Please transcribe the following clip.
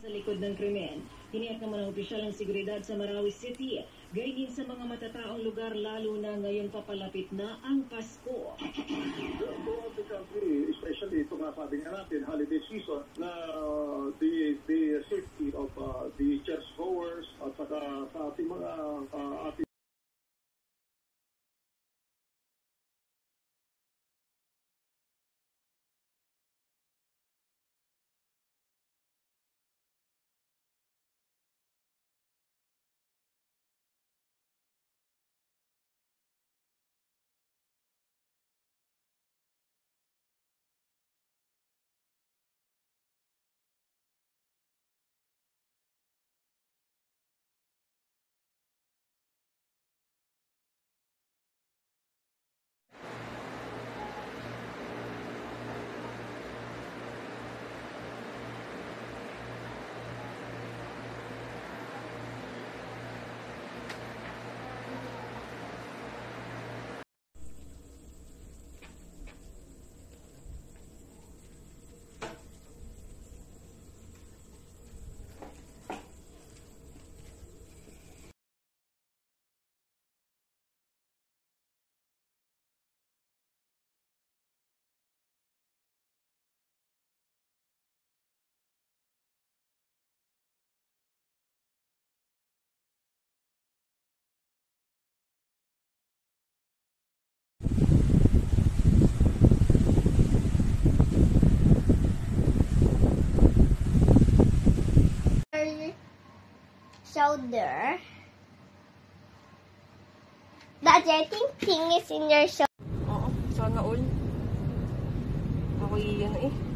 Sa likod ng krimen, hiniyak naman ang opisyal ng seguridad sa Marawi City, gayon din sa mga matataong lugar lalo na ngayong papalapit na ang Pasko. Throughout the country, especially ito nga sabi nga natin, holiday season, na the safety of the churchgoers at saka sa ating mga ating shoulder. Daddy, I think pink is in your shoulder. Oo, sana all. Ako ano